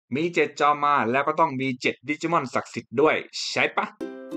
มี7จอมารแล้วก็ต้องมี7ดิจิมอนศักดิ์สิทธิ์ด้วยใช่ปะ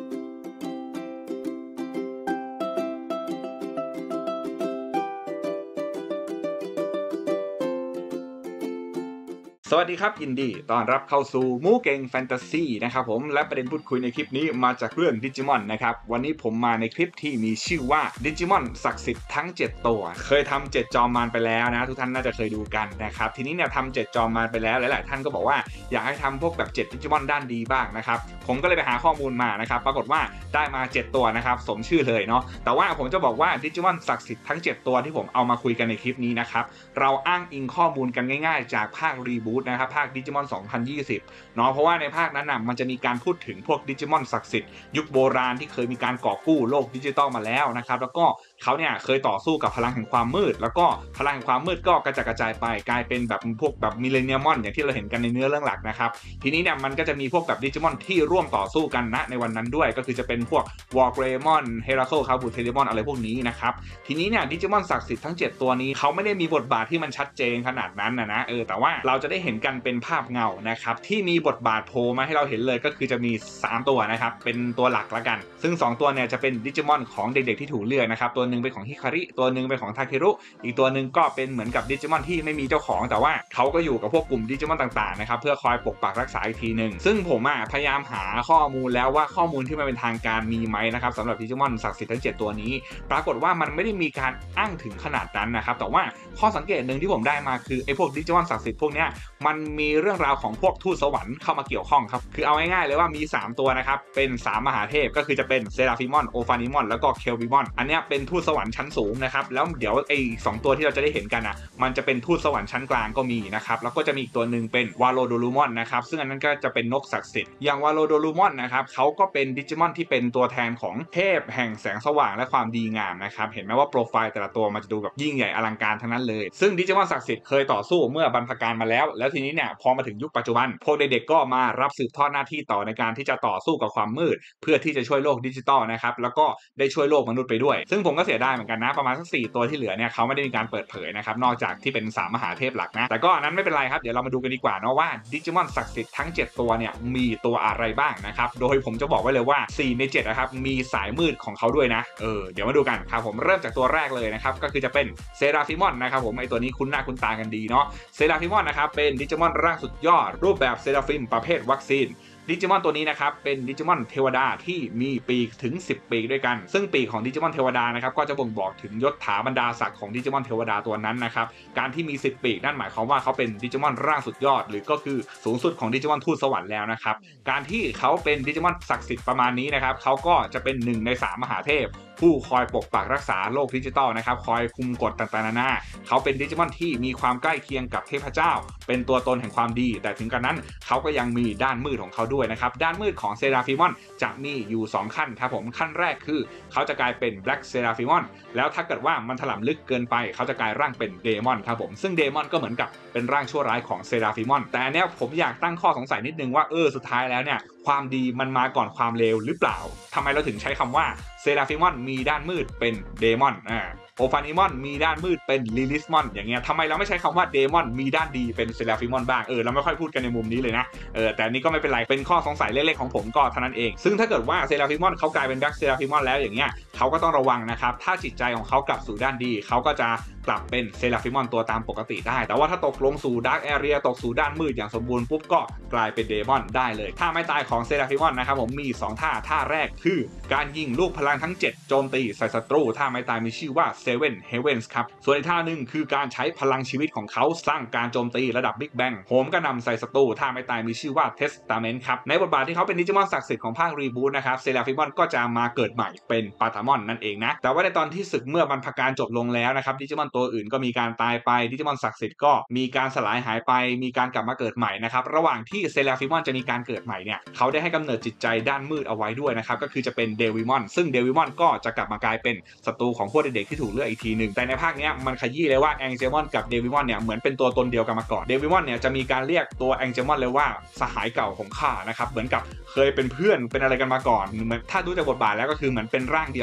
สวัสดีครับยินดีต้อนรับเข้าสู่มูเก่งแฟนตาซีนะครับผมและประเด็นพูดคุยในคลิปนี้มาจากเรื่องดิจิมอนนะครับวันนี้ผมมาในคลิปที่มีชื่อว่าดิจิมอนศักดิ์สิทธิ์ทั้ง7ตัวเคยทำ7จอมมารไปแล้วนะทุกท่านน่าจะเคยดูกันนะครับทีนี้เนี่ยทำ7จอมมารไปแล้วหลายๆท่านก็บอกว่าอยากให้ทำพวกแบบ7ดิจิมอนด้านดีบ้างนะครับผมก็เลยไปหาข้อมูลมานะครับปรากฏว่าได้มา7ตัวนะครับสมชื่อเลยเนาะแต่ว่าผมจะบอกว่าดิจิมอนศักดิ์สิทธิ์ทั้ง7ตัวที่ผมเอามาคุยกันในคลิปนี้นะครับเราอ้างอิงข้อมูลกันง่ายๆจากภาครีบูตนะครับภาคดิจิมอน2020เนาะเพราะว่าในภาคนั้นน่ะมันจะมีการพูดถึงพวกดิจิมอนศักดิ์สิทธิ์ยุคโบราณที่เคยมีการกอบกู้โลกดิจิตอลมาแล้วนะครับแล้วก็เขาเนี่ยเคยต่อสู้กับพลังแห่งความมืดแล้วก็พลังแห่งความมืดก็กระจัดกระจายไปกลายเป็นแบบพวกแบบมิเลเนียมอนอย่างที่เราเห็นกันในเนื้อเรื่องหลักนะครับทีนี้เนี่ยมันก็จะมีพวกแบบดิจิมอนที่ร่วมต่อสู้กันนะในวันนั้นด้วยก็คือจะเป็นพวกวอร์เกรมอนเฮราเคิลคาบูเทเลมอนอะไรพวกนี้นะครับทีนี้เนี่ยดิจิมอนศักดิ์สิทธิ์ทั้ง7ตัวนี้เขาไม่ได้มีบทบาทที่มันชัดเจนขนาดนั้นนะแต่ว่าเราจะได้เห็นกันเป็นภาพเงานะครับที่มีบทบาทโผล่มาให้เราเห็นเลยก็คือจะมี3ตัวนะครับเป็นตัวหลักละกันซึ่ง2ตัวเนี่ยจะเป็นดิจิมอนของเด็กๆที่ถูกเลือกนะครับตัวนึงเป็นของฮิคาริตัวนึงเป็นของทาเครุอีกตัวนึงก็เป็นเหมือนกับดิจิมอนที่ไม่มีเจ้าของแต่ว่าเขาก็อยู่กับพวกกลุ่มดิจิมอนต่างๆนะครับเพื่อคอยปกปักรักษาอีกทีนึงซึ่งผมพยายามหาข้อมูลแล้วว่าข้อมูลที่มันเป็นทางการมีไหมนะครับสำหรับดิจิมอนศักดิ์สิทธิ์ทั้ง7ตัวนี้ปรากฏว่ามันไม่ได้มีการอ้างถึงขนาดนั้นนะครับแต่ว่าข้อสังเกตหนึ่งที่ผมได้มาคือไอ้พวกดิจิมอนศักดิ์สิทธิ์พวกเนี้ยมันมีเรื่องราวของพวกทูตสวรรค์เข้ามาเกี่ยวข้องครับคือเอาง่ายๆเลยว่ามี3ตัวนะครับเป็น3มหาเทพก็คือจะเป็นเซราฟิมอนโอฟานิมอนแล้วก็เคลวิมอนอันนี้เป็นทูตสวรรค์ชั้นสูงนะครับแล้วเดี๋ยวไอ้2ตัวที่เราจะได้เห็นกันมันจะเป็นทูตสวรรค์ชั้นกลางก็มีนะครับแล้วก็จะมีอีกตัวนึงเป็นวาโลโดลูมอนนะครับซึ่งอันนั้นก็จะเป็นนกศักดิ์สิทธิ์อย่างวาโลโดลูมอนนะครับเขาก็เป็นดิจิมอนที่เป็นตัวแทนของเทพแห่งแสงสว่างและความดีงามนะครับเห็นไหมว่าโปรไฟล์แต่ละตัวมันจะดูแบบยิ่งใหญ่อลังการทั้งนั้นเลยซึ่งดิจิมอนศักดิ์สิทธิ์เคยต่อสู้เมื่อบรรพกาลมาแล้วทีนี้เนี่ยพอมาถึงยุคปัจจุบันพวกเด็กๆก็มารับสืบทอดหน้าที่ต่อในการที่จะต่อสู้กับความมืดเพื่อที่จะช่วยโลกดิจิตอลนะครับแล้วก็ได้ช่วยโลกมนุษย์ไปด้วยซึ่งผมก็เสียดายเหมือนกันนะประมาณสัก4ตัวที่เหลือเนี่ยเขาไม่ได้มีการเปิดเผยนะครับนอกจากที่เป็น3มหาเทพหลักนะแต่ก็นั้นไม่เป็นไรครับเดี๋ยวเรามาดูกันดีกว่าเนาะว่าดิจิมอนศักดิ์สิทธิ์ทั้ง7ตัวเนี่ยมีตัวอะไรบ้างนะครับโดยผมจะบอกไว้เลยว่า4ใน7นะครับมีสายมืดของเขาด้วยนะเดี๋ยวมาดูกันครับผมเริ่มจากตัวแรกเลยนะครับก็คือจะเป็นเซราฟิมอนนะครับผมไอตัวนี้คุ้นหน้าคุ้นตากันดีเนาะเซราฟิมอนนะครับเป็นดิจิมอนร่างสุดยอดรูปแบบเซราฟิมประเภทวัคซีนดิจิมอนตัวนี้นะครับเป็นดิจิมอนเทวดาที่มีปีกถึง10ปีกด้วยกันซึ่งปีกของดิจิมอนเทวดานะครับก็จะบ่งบอกถึงยศถาบรรดาศักดิ์ของดิจิมอนเทวดาตัวนั้นนะครับการที่มี10ปีกนั่นหมายความว่าเขาเป็นดิจิมอนร่างสุดยอดหรือก็คือสูงสุดของดิจิมอนทูตสวรรค์แล้วนะครับการที่เขาเป็นดิจิมอนศักดิ์สิทธิ์ประมาณนี้นะครับเขาก็จะเป็น1ใน3มหาเทพผู้คอยปกปักรักษาโลกดิจิตอลนะครับคอยคุมกฎต่างๆนานาเขาเป็นดิจิมอนที่มีความใกล้เคียงกับเทพเจ้าเป็นตัวตนแห่งความดีแต่ถึงกระนั้นเขาก็ยังมีด้านมืดของเขาด้วยนะครับด้านมืดของเซราฟิมอนจะมีอยู่2ขั้นครับผมขั้นแรกคือเขาจะกลายเป็นแบล็กเซราฟิมอนแล้วถ้าเกิดว่ามันถล่ำลึกเกินไปเขาจะกลายร่างเป็นเดมอนครับผมซึ่งเดมอนก็เหมือนกับเป็นร่างชั่วร้ายของเซราฟิมอนแต่เนี้ยผมอยากตั้งข้อสงสัยนิดนึงว่าสุดท้ายแล้วเนี่ยความดีมันมาก่อนความเลวหรือเปล่าทำไมเราถึงใช้คำว่าเซราฟิมอนมีด้านมืดเป็นเดมอนโอฟานิมอนมีด้านมืดเป็นลิลิสมอนอย่างเงี้ยทำไมเราไม่ใช้คำว่าเดมอนมีด้านดีเป็นเซราฟิมอนบ้างเราไม่ค่อยพูดกันในมุมนี้เลยนะแต่นี่ก็ไม่เป็นไรเป็นข้อสงสัยเล็กๆของผมก็เท่านั้นเองซึ่งถ้าเกิดว่าเซราฟิมอนเขากลายเป็นแบล็กเซราฟิมอนแล้วอย่างเงี้ยเขาก็ต้องระวังนะครับถ้าจิตใจของเขากลับสู่ด้านดีเขาก็จะกลับเป็นเซราฟิมอนตัวตามปกติได้แต่ว่าถ้าตกลงสู่ดาร์กแอเรียตกสู่ด้านมืดอย่างสมบูรณ์ปุ๊บก็กลายเป็นเดมอนได้เลยท่าไม่ตายของเซราฟิมอนนะครับผมมี2ท่าแรกคือการยิงลูกพลังทั้ง7โจมตีใส่ศัตรูท่าไม่ตายมีชื่อว่า Seven Heavens ครับส่วนอีกท่านึงคือการใช้พลังชีวิตของเขาสร้างการโจมตีระดับ Big Bang โหมกระหน่ำใส่ศัตรูท่าไม่ตายมีชื่อว่า Testament ครับในบทบาทที่เขาเป็นดิจิมอนศักดิ์สิทธิ์ของภาครีบูตนะครับเซราฟิมอนก็จะมาเกิดใหม่เป็นปาทามอนนั่นเองนะแต่ว่าในตอนที่ศึกเมื่อบรรพกาลจบลงแล้วนะครับดิจิมอนตัวอื่นก็มีการตายไปดิจิมอนศักดิ์สิทธิ์ก็มีการสลายหายไปมีการกลับมาเกิดใหม่นะครับระหว่างที่เซราฟิมอนจะมีการเกิดใหม่เนี่ยเขาได้ให้กำเนิดจิตใจด้านมืดเอาไว้ด้วยนะครับก็คือจะเป็นเดวิมอนซึ่งเดวิมอนก็จะกลับมากลายเป็นศัตรูของพวกเด็กๆที่ถูกเลือกอีกทีหนึ่งแต่ในภาคนี้มันขยี้เลยว่าแองเจมอนกับเดวิมอนเนี่ยเหมือนเป็นตัวตนเดียวกันมาก่อนเดวิมอนเนี่ยจะมีการเรียกตัวแองเจมอนเลยว่าสหายเก่าของข้านะครับเหมือนกับเคยเป็นเพื่อนเป็นอะไรกันมาก่อนเหมือนถ้าดูจากบทบาทแล้วก็คือเหมือนเป็นร่างเดียว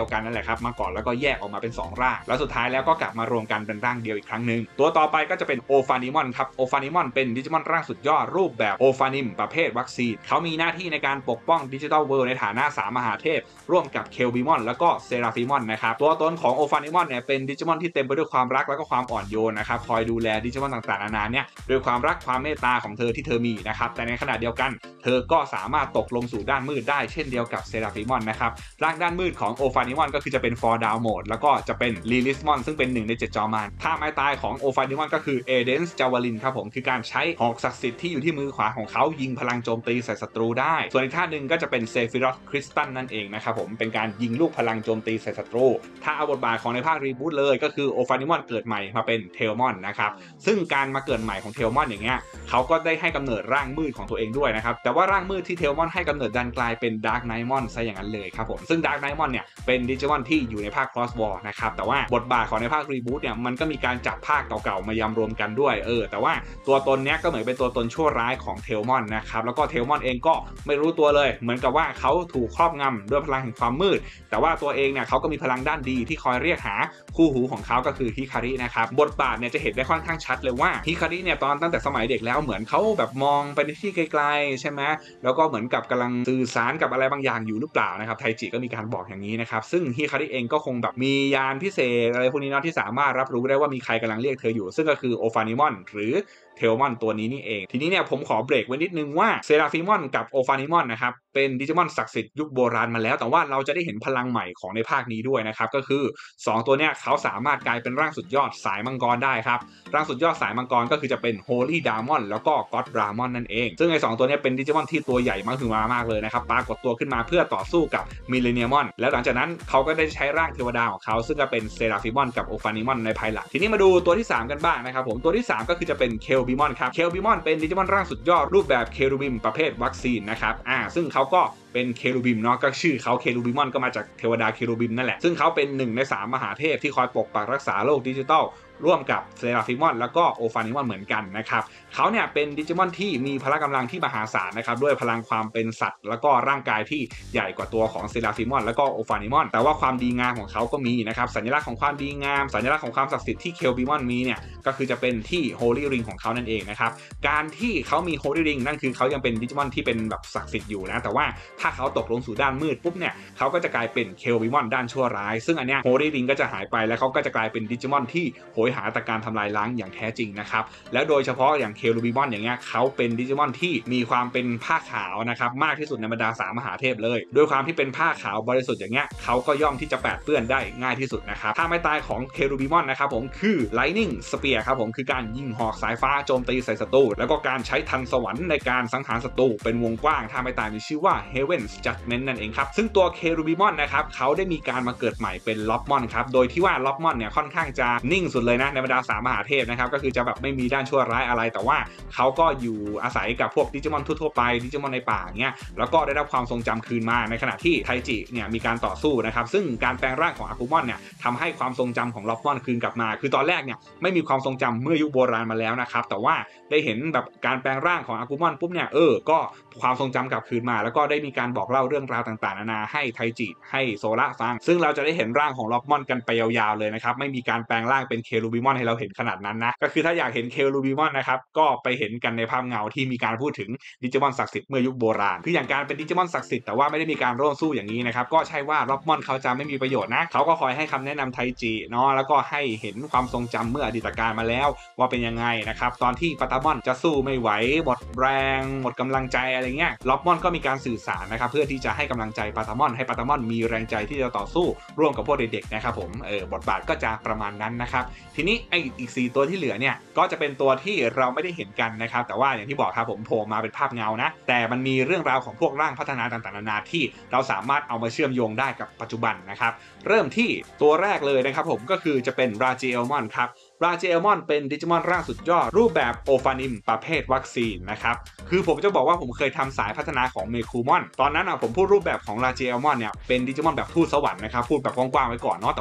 กันนั่นแหละครับมาก่อนแล้วก็แยกออกมาเป็น2ร่างแล้วสุดท้ายแล้วก็กลับมารวมกันเป็นร่างเดียวอีกครั้งหนึ่งตัวต่อไปก็จะเป็นโอฟานิมอนครับโอฟานิมอนเป็นดิจิมอนร่างสุดยอดรูปแบบโอฟานิมประเภทวัคซีนเขามีหน้าที่ในการปกป้องดิจิทัลเวิลด์ในฐานะ3มหาเทพร่วมกับเคลบิมอนแล้วก็เซราฟิมอนนะครับตัวตนของโอฟานิมอนเนี่ยเป็นดิจิมอนที่เต็มไปด้วยความรักแล้วก็ความอ่อนโยนนะครับคอยดูแลดิจิมอนต่างๆนานาเนี่ยด้วยความรักความเมตตาของเธอที่เธอมีนะครับแต่ในขณะเดียวกันเธอก็สามารถตกลงสู่ด้านมืดได้เช่นเดียวกับเซราฟิมอนนะครับร่างด้านมืดของโอฟานิมอนก็คือจะเป็นฟอร์ดาวโหมดแล้วก็จะเป็นลิลิสมอนซึ่งเป็น1ใน7จอมารท่าไม้ตายของโอฟานิมอนก็คือเอเดนส์จาวาลินครับผมคือการใช้หอกศักดิ์สิทธิ์ที่อยู่ที่มือขวาของเขายิงพลังโจมตีใส่ศัตรูได้ส่วนอีกท่าหนึ่งก็จะเป็นเซฟิรอสคริสตัลนั่นเองนะครับผมเป็นการยิงลูกพลังโจมตีใส่ศัตรูถ้าเอาบทบาทของในภาครีบูตเลยก็คือโอฟานิมอนเกิดใหม่มาเป็นเทลมอนนะครับซึ่งการมาเกิดใหม่ของเทลมอนอย่างเงี้ยเขาก็ได้ให้กำเนิดร่างมืดของตัวเองด้วยนะครับแต่ว่าร่างมืดที่เทลมอนให้กำเนิดดันกลายเป็นดาร์กไนท์มอนซะอย่างนั้นเลยครับผมซึ่งดาร์กไนท์มอนเนี่ยเป็นดิจิมอนที่อยู่ในภาค Cross War นะครับแต่ว่าบทบาทของในภาครีบูตเนี่ยมันก็มีการจับภาคเก่าๆมายำรวมกันด้วยแต่ว่าตัวตนเนี้ยก็เหมือนเป็นตัวตนชั่วร้ายของเทลมอนนะครับแล้วก็เทลมอนเองก็ไม่รู้ตัวเลยเหมือนกับว่าเขาถูกครอบงำด้วยพลังแห่งความมืดแต่ว่าตัวเองเนี่ยเขาก็มีพลังด้านดีที่คอยเรียกหาคู่หูของเขาก็คือฮิคารินะครับบทบาทเนี่ยจะเห็นได้ค่อนข้างชัดเลยว่าฮิคาริเนี่ยตั้งแต่สมัยเด็กแล้วเหมือนเขาแบบมองไปในที่ไกลๆใช่ไหมแล้วก็เหมือนกับกำลังสื่อสารกับอะไรบางอย่างอยู่หรือเปล่านะครับไทจิก็มีการบอกอย่างนี้นะครับซึ่งฮิคาริเองก็คงแบบมียานพิเศษอะไรพวกนี้เนาะที่สามารถรับรู้ได้ว่ามีใครกำลังเรียกเธออยู่ซึ่งก็คือโอฟานิมอนหรือเทลมอนตัวนี้นี่เองทีนี้เนี่ยผมขอเบรกไว้นิดนึงว่าเซราฟิมอนกับโอฟานิมอนนะครับเป็นดิจิมอนศักดิ์สิทธิ์ยุคโบราณมาแล้วแต่ว่าเราจะได้เห็นพลังใหม่ของในภาคนี้ด้วยนะครับก็คือ2ตัวเนี้ยเขาสามารถกลายเป็นร่างสุดยอดสายมังกรได้ครับร่างสุดยอดสายมังกรก็คือจะเป็นโฮลี่ดามอนแล้วก็ก็อดดรามอนนั่นเองซึ่งไอ้2ตัวนี้เป็นดิจิมอนที่ตัวใหญ่มากเลยนะครับปรากฏตัวขึ้นมาเพื่อต่อสู้กับมิลเลเนียมอนแล้วหลังจากนั้นเขาก็ได้ใช้ร่างเทวดาของเขาซึ่งก็เป็นเซราฟิมอนกับโอฟานิมอนในภายหลังทีนี้มาดูตัวที่3กันบ้างนะครับผมตัวที่3ก็คือจะเป็นเคลบิมอนครับเคลบิมอนเป็นดิจิมอนร่างสุดยอดรูปแบบเคลูบิมประเภทวัคซีนนะครับซึ่งเขาก็เป็นเคลูบิมเนาะก็ชื่อเขาเคลูบิมอนก็มาจากเทวดาเคลูบิมนั่นแหละซึ่งเขาเป็น1ใน3มหาเทพที่คอยปกปักรักษาโลกดิจิทัลร่วมกับเซราฟิมอนแล้วก็โอฟานิมอนเหมือนกันนะครับเขาเนี่ยเป็นดิจิมอนที่มีพละกำลังที่มหาศาลนะครับด้วยพลังความเป็นสัตว์แล้วก็ร่างกายที่ใหญ่กว่าตัวของเซราฟิมอนแล้วก็โอฟานิมอนแต่ว่าความดีงามของเขาก็มีนะครับสัญลักษณ์ของความดีงามสัญลักษณ์ของความศักดิ์สิทธิ์ที่เคลบิมอนมีเนี่ยก็คือจะเป็นที่โฮลี่ริงของเขานั่นเองนะครับการที่เขามีโฮลี่ริงนั่นคือเขายังเป็นดิจิมอนที่เป็นแบบศักดิ์สิทธิ์อยู่นะแต่ว่าถ้าเขาตกลงสู่ด้านมืดปุ๊บเนี่ยเขาก็จะกลายเป็นเคลบิมอนด้านชั่วร้ายซึ่งอันเนี้ยโฮลี่ริงก็จะหายไปแล้วเขาก็จะกลายเป็นดิจิมอนที่โหยหาแต่การทำลายล้างอย่างแท้จริงนะครับแล้วโดยเฉพาะอย่างเคลูบิมอนอย่างเงี้ยเขาเป็นดิจิมอนที่มีความเป็นผ้าขาวนะครับมากที่สุดในบรรดา3มหาเทพเลยด้วยความที่เป็นผ้าขาวบริสุทธิ์อย่างเงี้ยเขาก็ย่อมที่จะแปดเปื้อนได้ง่ายที่สุดนะครับถ้าไม่ตายของเคลูบิมอนนะครับผมคือ Lightning Spear ครับผมคือการยิงหอกสายฟ้าโจมตีใส่ศัตรูแล้วก็การใช้ทันสวรรค์ในการสังหารศัตรูเป็นวงกว้างถ้าไม่ตายมีชื่อว่า Heaven's Judgment นั่นเองครับซึ่งตัวเคลูบิมอนนะครับเขาได้มีการมาเกิดใหม่เป็นล็อบมอนครับโดยที่ว่าล็อบมอนเนี่ยค่อนข้างจะนิ่งสุดเลยนะในบรรดา3มหาเทพนะครับก็คือจะแบบไม่มีด้านชั่วร้ายอะไรแต่ว่าเขาก็อยู่อาศัยกับพวกดิจิมอนทั่วไปดิจิมอนในป่าเงี้ยแล้วก็ได้รับความทรงจำคืนมาในขณะที่ไทจิเนี่ยมีการต่อสู้นะครับซึ่งการแปลงร่างของอากุมอนเนี่ยทำให้ความทรงจำของล็อบมอนคืนกลับมาคือตอนแรกเนี่ยไม่มีความทรงจำเมื่อยุคโบราณมาแล้วนะครับแต่ว่าได้เห็นแบบการแปลงร่างของอากุมอนปุ๊บเนี่ยก็ความทรงจำกลับคืนมาแล้วก็ได้มีการบอกเล่าเรื่องราวต่างๆนานาให้ไทจิให้โซระฟังซึ่งเราจะได้เห็นร่างของล็อบมอนกันไปยาวๆเลยนะครับไม่มีการแปลงร่างเป็นเคลูบิมอนให้เราเห็นขนาดนั้นนะก็คือถ้าอยากเห็นเคลูบิมอนนะครับก็ไปเห็นกันในภาพเงาที่มีการพูดถึงดิจิมอนศักดิ์สิทธิ์เมื่อยุคโบราณคืออย่างการเป็นดิจิมอนศักดิ์สิทธิ์แต่ว่าไม่ได้มีการร่วมสู้อย่างนี้นะครับก็ใช่ว่าล็อบมอนเขาจะไม่มีประโยชน์นะเขาก็คอยให้คำแนะนำไทจิเนาะแล้วก็ให้เห็นความทรงจำเมื่ออดีตการมาแล้วว่าเป็นยังไงนะครับตอนที่ปาตามอนจะสู้ไม่ไหวหมดแรงหมดกำลังใจอะไรเงี้ยล็อบมอนก็มีการสื่อสารนะครับเพื่อที่จะให้กำลังใจปาตามอนให้ปาตามอนมีแรงใจที่จะต่อสู้ร่วมกับพวกเด็กๆนะครับผมบทบาทก็จะประมาณนั้นนะครับทีนี้ไอ้อีก4ตัวที่เหลือเนี่ยก็จะเป็นตัวที่เราไม่ได้เห็นกันนะครับแต่ว่าอย่างที่บอกครับผมโผล่มาเป็นภาพเงานะแต่มันมีเรื่องราวของพวกร่างพัฒนาต่างๆนานาที่เราสามารถเอามาเชื่อมโยงได้กับปัจจุบันนะครับเริ่มที่ตัวแรกเลยนะครับผมก็คือจะเป็นราจิเอลมอนครับราจิเอลมอนเป็นดิจิมอนร่างสุดยอดรูปแบบโอฟานิมประเภทวัคซีนนะครับคือผมจะบอกว่าผมเคยทำสายพัฒนาของเมคูมอนตอนนั้นผมพูดรูปแบบของราจิเอลมอนเนี่ยเป็นดิจิมอนแบบทูตสวรรค์นะครับพูดแบบกว้างๆไว้ก่อนเนาะแต่ว่า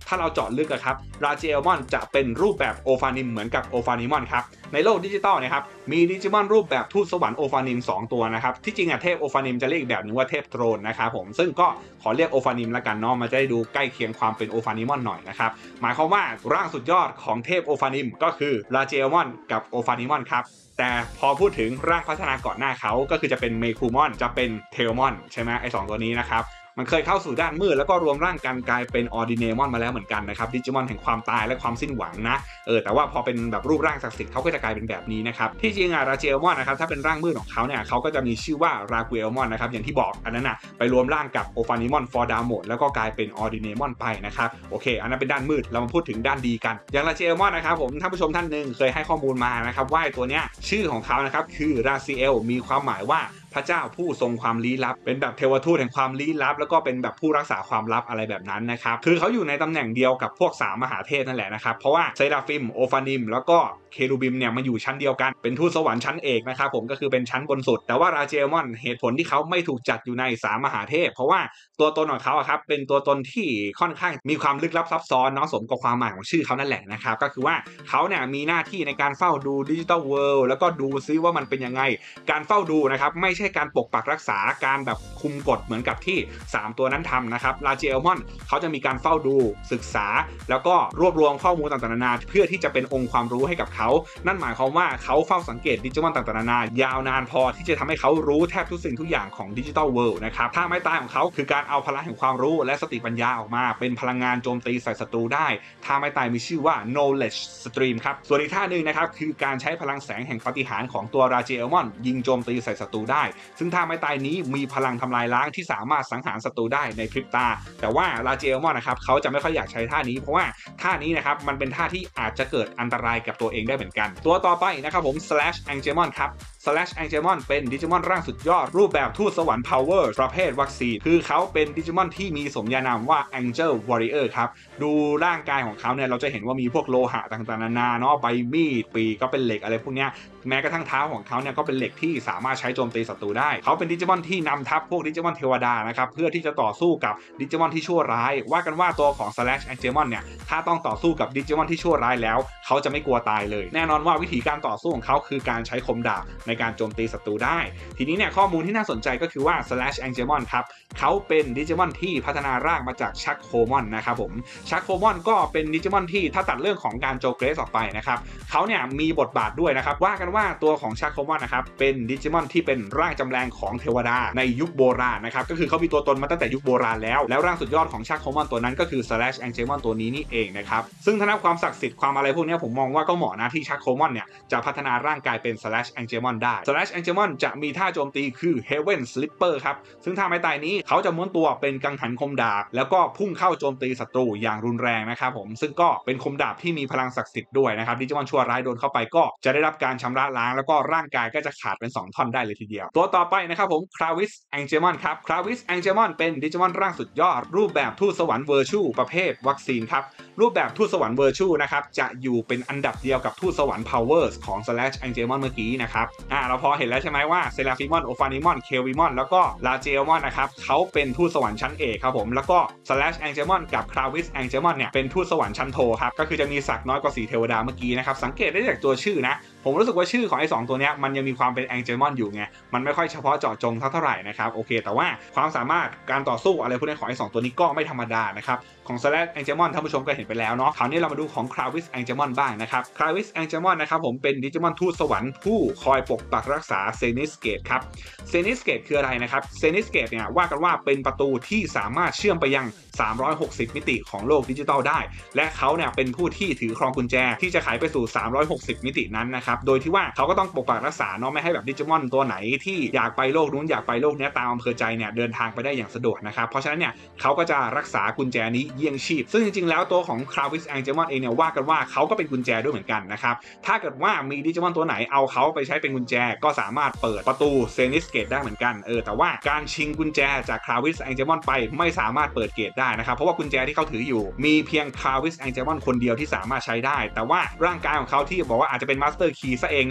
ถ้าเราเจาะลึกครับราเจลมอนจะเป็นรูปแบบโอฟานิมเหมือนกับโอฟานิมอนครับในโลกดิจิตอลนะครับมีดิจิมอนรูปแบบทูตสวรรค์โอฟานิม2ตัวนะครับที่จริงเทพโอฟานิมจะเรียกอีกแบบนึงว่าเทพโทรนนะครับผมซึ่งก็ขอเรียกโอฟานิมละกันเนาะมันจะได้ดูใกล้เคียงความเป็นโอฟานิมอนหน่อยนะครับหมายความว่าร่างสุดยอดของเทพโอฟานิมก็คือราเจลมอนกับโอฟานิมอนครับแต่พอพูดถึงร่างพัฒนาก่อนหน้าเขาก็คือจะเป็นเมคูมอนจะเป็นเทลมอนใช่ไหมไอ2ตัวนี้นะครับมันเคยเข้าสู่ด้านมืดแล้วก็รวมร่างกันกลายเป็นออร์ดิเนมอนมาแล้วเหมือนกันนะครับดิจิมอนแห่งความตายและความสิ้นหวังนะแต่ว่าพอเป็นแบบรูปร่างศักดิ์สิทธิ์เขาก็จะกลายเป็นแบบนี้นะครับที่จริงราเจลมอนนะครับถ้าเป็นร่างมืดของเขาเนี่ยเขาก็จะมีชื่อว่าราเกลมอนนะครับอย่างที่บอกอันนั้นไปรวมร่างกับโอฟานิมอนฟอร์ดาโมดแล้วก็กลายเป็นออร์ดิเนมอนไปนะครับโอเคอันนั้นเป็นด้านมืดเรามาพูดถึงด้านดีกันอย่างราเจลมอนนะครับผมท่านผู้ชมท่านหนึ่งเคยให้ข้อมูลมานะครับว่าตัวเนี้ยชื่อของเขานะครับคือราซิเอลมีความหมายว่าพระเจ้าผู้ทรงความลี้ลับเป็นแบบเทวทูตแห่งความลี้ลับแล้วก็เป็นแบบผู้รักษาความลับอะไรแบบนั้นนะครับคือเขาอยู่ในตำแหน่งเดียวกับพวก3มหาเทพนั่นแหละนะครับเพราะว่าเซราฟิมโอฟานิมแล้วก็เครูบิมเนี่ยมาอยู่ชั้นเดียวกันเป็นทูตสวรรค์ชั้นเอกนะครับผมก็คือเป็นชั้นบนสุดแต่ว่าราเจลมอนเหตุผลที่เขาไม่ถูกจัดอยู่ใน3มหาเทพเพราะว่าตัวตนของเขาครับเป็นตัวตนที่ค่อนข้างมีความลึกลับซับซ้อนเนาะสมกับความหมายของชื่อเขานั่นแหละนะครับก็คือว่าเขาเนี่ยมีหน้าที่ในการเฝ้าดูดิจิตอลเวิลด์แล้วก็ดูซิว่ามันเป็นยังไงการเฝ้าดูนะครับไม่ใช่การปกปักรักษาการแบบคุมกฎเหมือนกับที่3ตัวนั้นทำนะครับราเจลมอนเขาจะมีการเฝ้าดูศึกษาแล้วก็รวบรวมข้อมูลต่างๆนานาเพื่อที่จะเป็นองค์ความรู้ให้กับเขานั่นหมายความว่าเขาเฝ้าสังเกตดิจิมอนต่างๆนานายาวนานพอที่จะทำให้เขารู้แทบทุกสิ่งทุกอย่างของดิจิทัลเวิลด์นะครับถ้าไม่ตายของเขาคือการเอาพลังแห่งความรู้และสติปัญญาออกมาเป็นพลังงานโจมตีใส่ศัตรูได้ท่าไม้ตายมีชื่อว่า knowledge stream ครับส่วนอีกท่านึงนะครับคือการใช้พลังแสงแห่งปาฏิหาริย์ของตัวราเจลมอนยิงโจมตีใส่ศัตรูได้ซึ่งท่าไม้ตายนี้มีพลังทำลายล้างที่สามารถสังหารศัตรูได้ในพริบตาแต่ว่าราเจลมอนนะครับเขาจะไม่ค่อยอยากใช้ท่านี้เพราะว่าท่านี้นะครับมันเป็นท่าที่อาจจะเกิดอันตรายกับตัวเองได้เหมือนกันตัวต่อไปนะครับผม Slash Angemon ครับ Slash Angemon เป็นดิจิมอนร่างสุดยอดรูปแบบทูตสวรรค์ Power ประเภทวัคซีนคือเขาเป็นดิจิมอนที่มีสมญานามว่า Angel Warrior ครับดูร่างกายของเขาเนี่ยเราจะเห็นว่ามีพวกโลหะต่างๆนานาเนาะใบมีดปีก็เป็นเหล็กอะไรพวกนี้แม้กระทั่งเท้าของเขาเนี่ยก็เป็นเหล็กที่สามารถใช้โจมตีศัตรูได้เขาเป็นดิจิมอนที่นำทัพพวกดิจิมอนเทวดานะครับเพื่อที่จะต่อสู้กับดิจิมอนที่ชั่วร้ายว่ากันว่าตัวของ Slash Angemon เนี่ยถ้าต้องต่อสู้กับดิจิมอนที่ชั่วร้ายแล้วเขาจะไม่กลัวตายเลยแน่นอนว่าวิธีการต่อสู้ของเขาคือการใช้คมดาบในการโจมตีศัตรูได้ทีนี้เนี่ยข้อมูลที่น่าสนใจก็คือว่า Slash Angemon ครับเขาเป็นดิจิมอนที่พัฒนาร่างมาจากชักโคมอนนะครับผมชักโคมอนก็เป็นดิจิมอนที่ถ้าตัดเรื่องของการโจเกรสออกไปนะครับเขาเนี่ยมีบทบาทด้วยนะครับว่ากันว่าตัวของชักโคมอนนะครับเป็นดิจิมอนที่เป็นร่างจำแรงของเทวดาในยุคโบราณนะครับก็คือเขามีตัวตนมาตั้งแต่ยุคโบราณแล้วร่างสุดยอดของชักโคมอนตัวนั้นก็คือ Slash Angemon ตัวนี้นี่เองนะครับซึ่งถ้านับความศักดิ์สิทธิ์ความอะไรพวกนี้ผมมองว่าก็เหมาะนะที่ชักโคมอนเนี่ยจะพัฒนาร่างกายเป็น Slash Angemon ได้ Slash Angemon จะมีท่าโจมตีคือ Heaven Slipper ครับซึ่งท่าไม้ตายนี้เขาจะม้วนตัวเป็นกังหันคมดาบแล้วก็พุ่งเข้าโจมตีศัตรูอย่างรุนแรงนะครับผมซึ่งก็เป็นคมดาบที่มีพลังศักดิ์สิทธิ์ด้วยนะครับดิจิมอนชั่วร้ายโดนเข้าไปก็จะได้รับการชำระล้างแล้วก็ร่างกายก็จะขาดเป็น2ท่อนได้เลยทีเดียวตัวต่อไปนะครับผม Kravis Angemon ครับ Kravis Angemon เป็นดิจิมอนร่างสุดยอดรูปแบบทูตสวรรค์เวอร์ชูประเภทวัคซีนครับรูปแบบทูตสวรรค์เวอร์ชูนะครับจะอยู่เป็นอันดับเดียวกับทูตสวรรค์ Powers ของ Slash Angemon เมื่อกี้นะครับเราพอเห็นแล้วใช่ไหมว่าเซราฟิมอนโอฟานิมอนเควิมอนแล้วก็ลาเจลมอนนะครับเขาเป็นทูตสวรรค์ชั้นเอกครับผมแล้วก็ Slash Angemon กับ Kravis Angemon เนี่ยเป็นทูตสวรรค์ชั้นโทครับก็คือจะมีศักดิ์น้อยกว่า4เทวดาเมื่อกี้นะครับสังเกตได้จากตัวชื่อนะผมรู้สึกว่าชื่อของไอ้2ตัวเนี้ยมันยังมีความเป็น Angemon อยู่ไงมันไม่ค่อยเฉพาะเจาะจงเท่าไหร่นะครับโอเคแต่ว่าความสามารถการต่อสู้อะไรพวกนี้ของไอ้2ตัวนี้ก็ไม่ธรรมดานะครับของ Slash Angemon ท่านผู้ชมก็เห็นไปแล้วเนาะคราวนี้เรามาดูของ Kravis Angemon บ้างนะครับ Kravis Angemon นะครับผมเป็นดิจิมอนทูตสวรรค์ผู้คอยปกปักรักษาเซนิสเกตครับเซนิสเกตคืออะไรนะครับเซนิสเกตเนี่ยว่ากันว่าเป็นประตูที่สามารถเชื่อมไปยัง360มิติของโลกดิจิทัลได้และเขาเนี่ยเป็นผู้ที่ถือครองกุญแจที่จะไขไปสู่360มิตินั้นนะครับโดยที่ว่าเขาก็ต้องปกปักรักษาเนาะไม่ให้แบบดิจิมอนตัวไหนที่อยากไปโลกนู้นอยากไปโลกนี้ตามอำเภอใจเนี่ยเดินทางไปได้อย่างสะดวกนะครับเพราะฉะนั้นเนี่ยเขาก็จะรักษากุญแจนี้เยี่ยงชีพซึ่งจริงๆแล้วตัวของ Kravis Angemon เองเนี่ยว่ากันว่าเขาก็เป็นกุญแจด้วยเหมือนกันนะครับถ้าเกิดว่ามีดิจิมอนตัวไหนเอาเขาไปใช้เป็นกุญแจก็สามารถเปิดประตูเซนิสเกตได้เหมือนกันแต่ว่าการชิงกุญแจจาก Kravis Angemon ไปไม่สามารถเปิดเกตได้นะครับเพราะว่ากุญแจที่เขาถืออยู่มีเพียง Kravis Angemon คนเดียวที่สามารถใช้ได้แต่ว่าร่างกายของเขาที่บอกว่าอาจจะเป็น Master Key ซะเองเนี่ย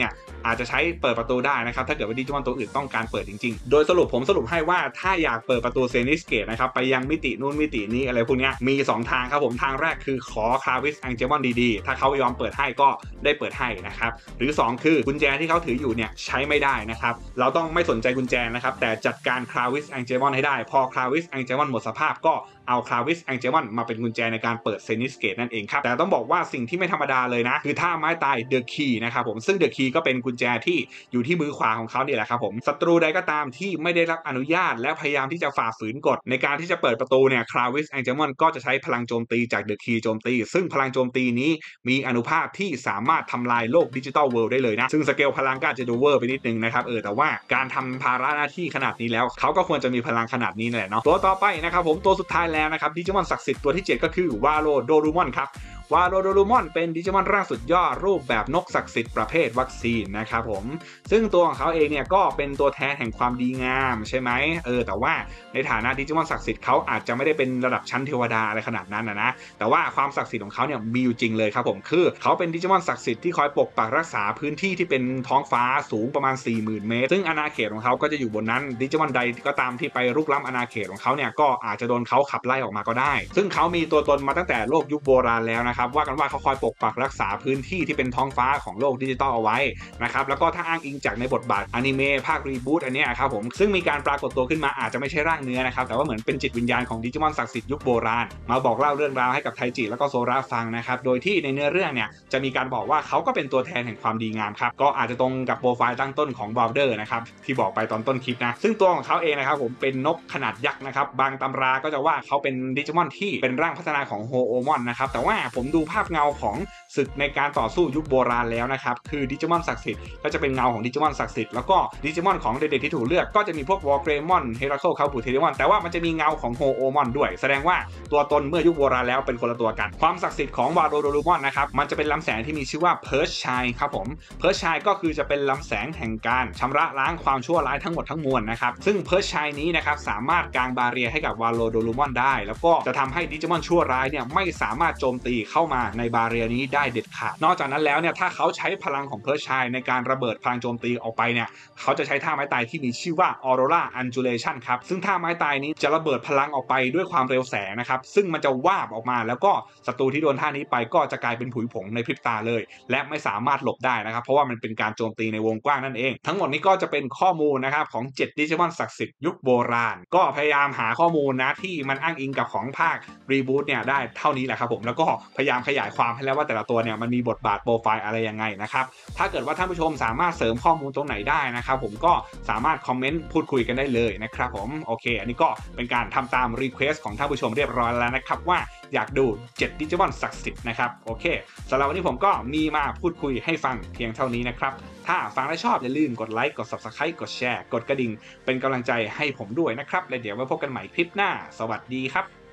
อาจจะใช้เปิดประตูได้นะครับถ้าเกิดว่าดิจิมอนตัวอื่นต้องการเปิดจริงๆโดยผมสรุปให้ว่าถ้าอยากเปิดประตูเซนิสเกตนะครับไปยังมิตินู่นมิตินี้อะไรพวกนี้มี2ทางครับผมทางแรกคือขอคาวิสแองเจมอนดีๆถ้าเขายอมเปิดให้ก็ได้เปิดให้นะครับหรือ2คือกุญแจที่เขาถืออยู่เนี่ยใช้ไม่ได้นะครับเราต้องไม่สนใจกุญแจนะครับแต่จัดการคาวิสแองเจมอนให้ได้พอคาวิสแองเจมอนหมดสภาพก็เอาคาวิสแองเจมอนมาเป็นกุญแจในการเปิดเซนิสเกตนั่นเองครับแต่ต้องบอกว่าสิ่งที่ไม่ธรรมดาเลยนะคือท่าไม้ตายเดอะคีย์นะครับผมซึ่งเดอะคีย์ก็เป็นกุญแจที่อยู่ที่มือขวาของเขาเนี่ยแหละครับผมศัตรูใดก็ตามที่ไม่ได้รับอนุญาตและพยายามที่จะฝ่าฝืนกฎในการที่จะเปิดประตูเนี่ยคาวิสแองเจมอนก็จะใช้พลังโจมตีจากเดอะคีย์โจมตีซึ่งพลังโจมตีนี้มีอานุภาพที่สามารถทำลายโลกดิจิตอลเวิลด์ได้เลยนะซึ่งสเกลพลังก็อาจจะดูเวอร์ไปนิดนึงนะครับแต่ว่าการทำภาระหน้าที่ขนาดนี้แล้วเขาก็ควรจะมีพลังขนาดนี้แหละเนาะตัวต่อไปนะครับผมตัวสุดท้ายแล้วนะครับดิจิมอนศักดิ์สิทธิ์ตัวที่7ก็คือวาโลโดรูมอนครับวาโลโดรูมอนเป็นดิจิมอนร่างสุดยอดรูปแบบนกศักดิ์สิทธิ์ประเภทวัคซีนนะครับผมซึ่งตัวของเขาเองเนี่ยก็เป็นตัวแทนแห่งความดีงามใช่ไหมแต่ว่าในฐานะดิจิมอนศักดิ์สิทธิ์เขาอาจจะไม่ได้เป็นระดับชั้นเทวดาอะไรขนาดนั้นนะแต่ว่าความศักดิ์สิทธิ์ของเขาเนี่ยมีอยู่จริงเลยครับผมคือเขาเป็นดิจิมอนศักดิ์สิทธิ์ที่คอยปกปักรักษาพื้นที่ที่เป็นท้องฟ้าสูงประมาณ 40,000 เมตรซึ่งอาณาเขตของเขาก็จะอยู่บนนั้นดิจิมอนใดก็ตามที่ไปรุกล้ำอาณาเขตของเขาเนี่ยก็อาจจะโดนเขาขับไล่ออกมาก็ได้ซึ่งเขามีตัวตนมาตั้งแต่โลกยุคโบราณแล้วนะครับว่ากันว่าเขาคอยปกปักรักษาพื้นที่ที่เป็นท้องฟ้าของโลกดิจิตอลเอาไว้นะครับแล้วก็ถ้าอ้างอิงจากในบทบาทอนิเมะภาครีบูตอันนี้ครับผมซึ่งมีการปรากฏตัวขึ้นมาอาจจะไม่ใช่ร่างเนื้อนะครับแต่ว่าเหมือนเป็นจิตวิญญาณของดิจิมอนศักดิ์สิทธิ์ยุคโบราณมาบอกเล่าเรื่องราวให้กับไทจิแล้วก็โซราฟังนะครับโดยที่ในเนื้อเรื่องเนี่ยจะมีการบอกว่าเขาก็เป็นตัวแทนแห่งความดีงามครับก็อาจจะตรงกับโปรไฟล์ตั้งต้นของบอลเดอร์นะครับที่บอกไปตอนต้นคลิปนะซึ่งตัวของเขาเองนะครับผมเป็นนกขนาดยักษ์นะครับบางตำราก็จะว่าเขาเป็นดิจิมอนที่เป็นร่างพัฒนาของโฮโอมอนนะครับแต่ว่าผมดูภาพเงาของศึกในการต่อสู้ยุคโบราณแล้วนะครับคือดิจิมอนศักดิ์สิทธิ์ก็จะเป็นเงาของดิจิมอนศักดิ์สิทธิ์แล้วก็ดิจิมอนของเด็กๆที่ถูกเลือกก็จะมีพวกวอลเกรมอนเฮราโคคาบูเทเดมอนแต่ว่ามันจะมีเงาของโฮโอมอนด้วยแสดงว่าตัวตนเมื่อยุคโบราณแล้วเป็นคนละตัวกันความศักดิ์สิทธิ์ของวาโดโดรูมอนนะครับมันจะเป็นลำแสงที่มีชื่อว่าเพิร์ชชัยครับผมเพิร์ชชัยก็คือจะเป็นลำแสงแห่งการชำระล้างความชั่วร้ายทั้งหมดทั้งมวลนะครับซึ่งเพิร์ชชัยนี้นะครับสามารถกางบาเรียให้กับวาโลโดรูมอนได้แล้วก็จะทำให้ดิจิมอนชั่วร้ายเนี่ยไม่สามารถโจมตีเข้ามาในบาเรียนี้ได้เด็ดขาดนอกจากนั้นแล้วเนี่ยถ้าเขาใช้พลังของเพิร์ชชัยในการระเบิดพลังโจมตีออกไปเนี่ยเขาจะใช้ท่าไม้ตายที่มีชื่อว่าออโรราอันจูเลชันครับซึ่งท่าไม้ตายนี้จะระเบิดพลังออกไปด้วยความเร็วแสงนะครับซึ่งมันจะวาบออกมาแล้วก็ศัตรูที่โดนท่านี้ไปก็จะกลายเป็นผุยผงในพริบตาเลยและไม่สามารถหลบได้นะครับเพราะว่ามันเป็นการโจมตีในวงกว้างนั่นเองทั้งหมดนี้ก็จะเป็นข้อมูลนะครับของ7ดิจิมอนศักดิ์สิทธิ์ยุคโบราณก็พยายามหาข้อมูลนะที่มันอ้างอิงกับของภาครีบูตเนี่ยได้เท่านี้แหละครับผมแล้วก็พยายามขยายความให้แล้วว่าแต่ละตัวเนี่ยมันมีบทบาทโปรไฟล์อะไรยังไงนะครับถ้าเกิดว่าท่านผู้ชมสามารถเสริมข้อมูลตรงไหนได้นะครับผมก็สามารถคอมเมนต์พูดคุยกันได้เลยนะครับผมโอเคอันนี้ก็เป็นการทำตามรีเควสของท่านผู้ชมเรียบร้อยแล้วนะครับว่าอยากดู7ดิจิมอนศักดิ์สิทธิ์นะครับโอเคสำหรับวันนี้ผมก็มีมาพูดคุยให้ฟังเพียงเท่านี้นะครับถ้าฟังและชอบอย่าลืมกดไลค์กด Subscribe กดแชร์กดกระดิ่งเป็นกำลังใจให้ผมด้วยนะครับและเดี๋ยวไว้พบกันใหม่คลิปหน้าสวัสดีครับ